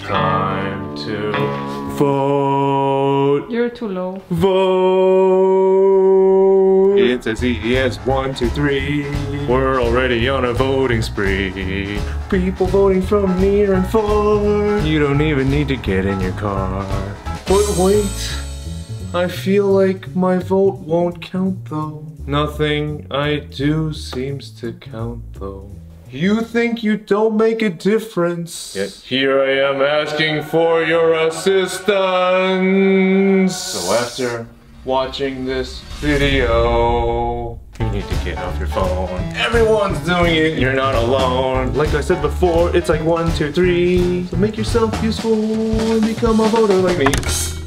time to vote. You're too low. Vote. It's as easy as 1, 2, 3. We're already on a voting spree. People voting from near and far. You don't even need to get in your car. But wait, I feel like my vote won't count though. Nothing I do seems to count though. You think you don't make a difference, yet here I am asking for your assistance. So after watching this video, you need to get off your phone. Everyone's doing it, you're not alone. Like I said before, it's like 1, 2, 3. So make yourself useful and become a voter like me.